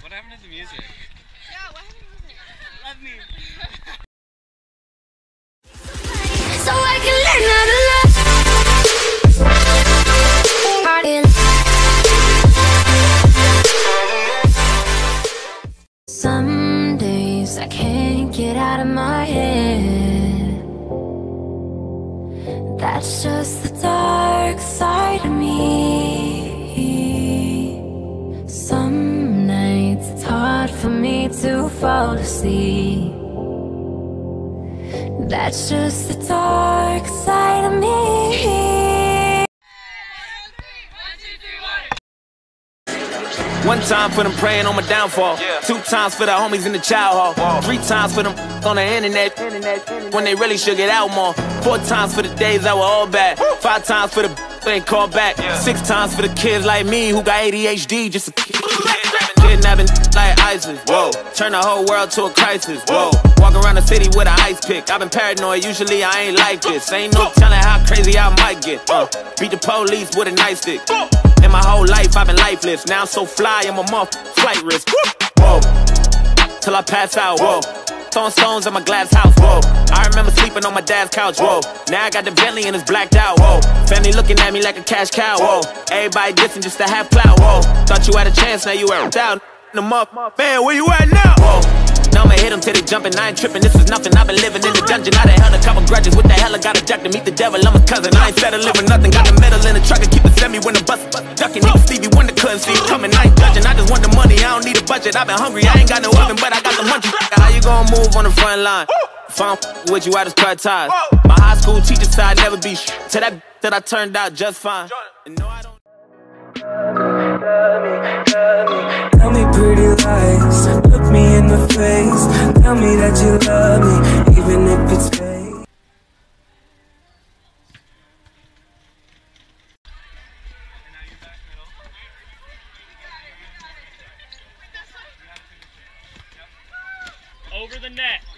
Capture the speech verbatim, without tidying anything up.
What happened to the music? Yeah, what happened to the music? Love me. So I can learn how to love. Some days I can't get out of my head. That's just the dark side of me. Some nights it's hard for me to fall asleep. That's just the dark side of me. One time for them praying on my downfall. Yeah. Two times for the homies in the child hall. Whoa. Three times for them on the internet, internet when they really should get out more. Four times for the days that were all bad. Woo. Five times for the who ain't called back. Yeah. Six times for the kids like me who got A D H D just a kidnapping like ISIS. Whoa. Turn the whole world to a crisis. Whoa. Walk around the city with an ice pick. I've been paranoid, usually I ain't like this. Ain't no telling how crazy I might get. Uh, beat the police with a nightstick. In my whole life I've been lifeless. Now I'm so fly, I'm a muff, flight risk. Whoa, till I pass out. Whoa, throwing stones at my glass house. Whoa, I remember sleeping on my dad's couch. Whoa, now I got the Bentley and it's blacked out. Whoa, family looking at me like a cash cow. Whoa, everybody dissing just to have clout. Whoa, thought you had a chance, now you out down. The muff, man, where you at now? Whoa. Now I'ma hit them till they jumping, I ain't tripping, this is nothing. I've been living in the dungeon, I done held a couple grudges. What the hell, I got a jack to meet the devil, I'm a cousin. I ain't settling for nothing, got the metal in the truck and keep it semi when the bus ducking. Even Stevie Wonder couldn't see it coming, I ain't judging. I just want the money, I don't need a budget. I've been hungry, I ain't got no oven, but I got the munchies. How you gonna move on the front line? If I don't f with you, I just cut ties. My high school teacher said I'd never be sh to that that I turned out just fine. And no, I don't. Tell me pretty lies, look me in the face. Tell me that you love me, even if it's fake. Over the net.